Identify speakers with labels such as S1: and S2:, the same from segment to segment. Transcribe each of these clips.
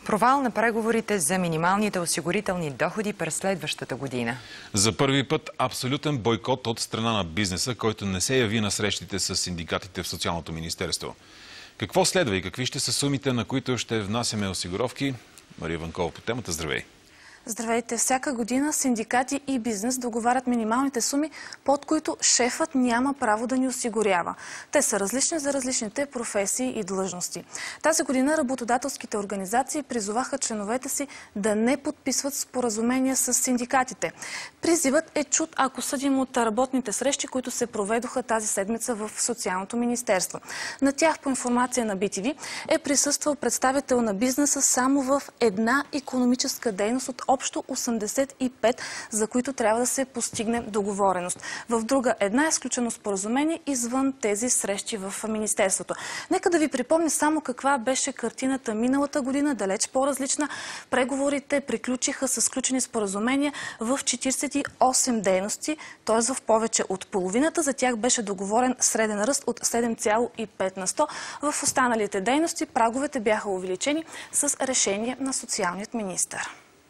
S1: Провал на преговорите за минималните осигурителни доходи през следващата година.
S2: За първи път абсолютен бойкот от страна на бизнеса, който не се яви на срещите с синдикатите в Социалното министерство. Какво следва и какви ще са сумите, на които ще внасяме осигуровки? Мария Ванкова по темата. Здравей!
S3: Здравейте! Всяка година синдикати и бизнес договарят минималните суми, под които шефът няма право да ни осигурява. Те са различни за различните професии и длъжности. Тази година работодателските организации призоваха членовете си да не подписват споразумения с синдикатите. Призивът е чут, ако съдим от работните срещи, които се проведоха тази седмица в Социалното министерство. На тях, по информация на BTV, е присъствал представител на бизнеса само в една икономическа дейност от общо 85, за които трябва да се постигне договореност. В друга една е сключено споразумение извън тези срещи в Министерството. Нека да ви припомня само каква беше картината миналата година, далеч по-различна. Преговорите приключиха с сключени споразумения в 48 дейности, т.е. в повече от половината. За тях беше договорен среден ръст от 7,5 на 100. В останалите дейности праговете бяха увеличени с решение на социалният министър.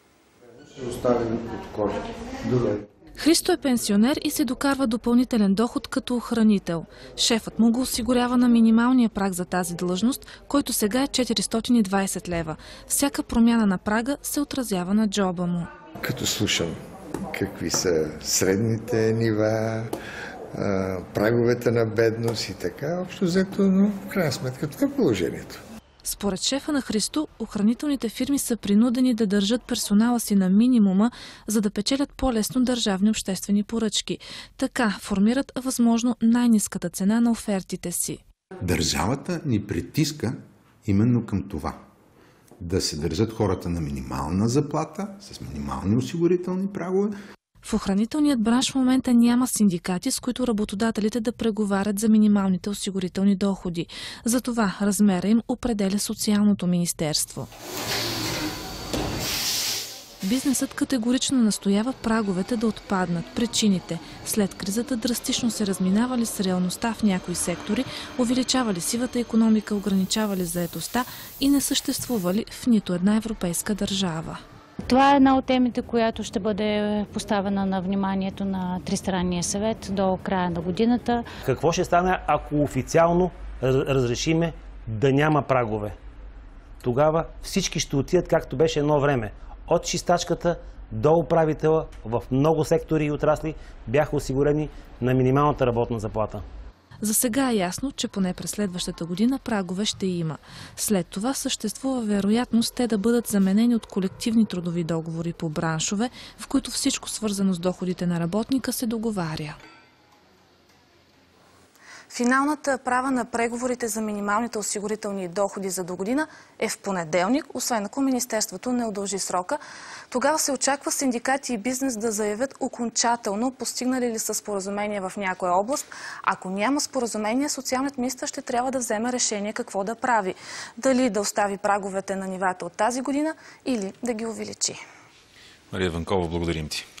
S4: Христо е пенсионер и се докарва допълнителен доход като охранител. Шефът му го осигурява на минималния праг за тази длъжност, който сега е 420 лева. Всяка промяна на прага се отразява на джоба му.
S5: Като слушам какви са средните нива, праговете на бедност и така, общо взето, но в крайна сметка това е положението.
S4: Според шефа на Христо, охранителните фирми са принудени да държат персонала си на минимума, за да печелят по-лесно държавни обществени поръчки. Така формират възможно най-ниската цена на офертите си.
S6: Държавата ни притиска именно към това. Да се държат хората на минимална заплата, с минимални осигурителни прагове.
S4: В охранителният бранш в момента няма синдикати, с които работодателите да преговарят за минималните осигурителни доходи. Затова размера им определя Социалното министерство. Бизнесът категорично настоява праговете да отпаднат. Причините: след кризата драстично се разминавали с реалността в някои сектори, увеличавали сивата икономика, ограничавали заетостта и не съществували в нито една европейска държава.
S7: Това е една от темите, която ще бъде поставена на вниманието на Тристранния съвет до края на годината.
S8: Какво ще стане, ако официално разрешиме да няма прагове? Тогава всички ще отидат, както беше едно време. От чистачката до управителя в много сектори и отрасли бяха осигурени на минималната работна заплата.
S4: За сега е ясно, че поне през следващата година прагове ще има. След това съществува вероятност те да бъдат заменени от колективни трудови договори по браншове, в които всичко свързано с доходите на работника се договаря.
S3: Финалната права на преговорите за минималните осигурителни доходи за до година е в понеделник, освен ако Министерството не удължи срока. Тогава се очаква синдикати и бизнес да заявят окончателно постигнали ли са споразумение в някоя област. Ако няма споразумение, социалният министър ще трябва да вземе решение какво да прави. Дали да остави праговете на нивата от тази година или да ги увеличи.
S2: Мария Ванкова, благодарим ти.